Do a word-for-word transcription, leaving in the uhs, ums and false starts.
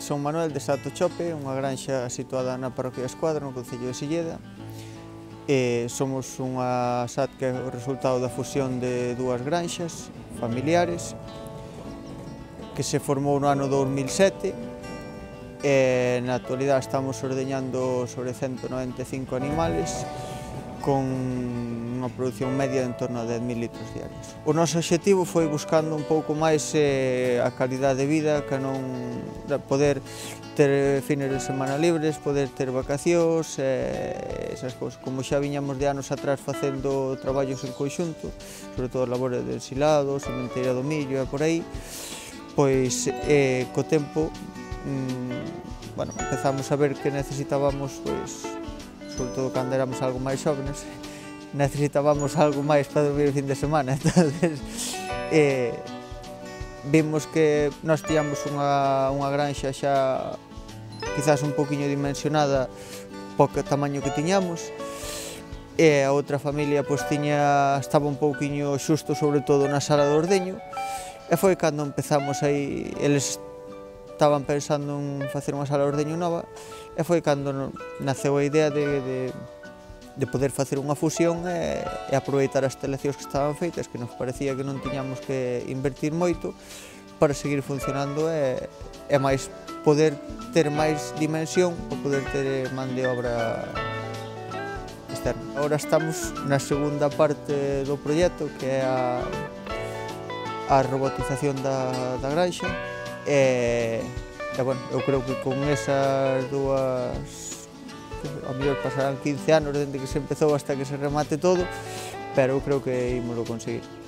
Son Manuel de Sato Chope, unha granxa situada na parroquia de Escuadra, no concello de Silleda. E somos unha S A T que é o resultado da fusión de dúas granxas familiares que se formou no ano dous mil sete e na actualidade estamos ordeñando sobre ciento noventa e cinco animales con unha produción media de en torno a dez mil litros diarios. O noso obxectivo foi buscando un pouco máis eh, a calidade de vida, que non poder ter fines de semana libres, poder ter vacacións, eh, esas cousas. Como xa viñamos de anos atrás facendo traballos en conxunto, sobre todo labores de ensilado, sementeira do millo e por aí, pois eh, co tempo mmm, bueno, empezamos a ver que necesitábamos, pois, sobre todo cando éramos algo máis xóvenes, necesitábamos algo máis para dormir o fin de semana, entonces eh, vimos que nós tíamos unha, unha granxa xa quizás un poquinho dimensionada po tamaño que tiñamos, e a outra familia pois, tiña, estaba un pouquiño xusto sobre todo na sala de ordeño, e foi cando empezamos aí, eles estaban pensando en facer unha sala de ordeño nova, e foi cando naceu a idea de, de, de poder facer unha fusión e, e aproveitar as instalacións que estaban feitas, que nos parecía que non tiñamos que invertir moito para seguir funcionando e, e máis poder ter máis dimensión para poder ter man de obra externa. Agora estamos na segunda parte do proxecto, que é a, a robotización da, da granxa, e, e bueno, eu creo que con esas dúas, a mellor pasarán quince anos desde que se empezou hasta que se remate todo, pero eu creo que ímolo conseguir.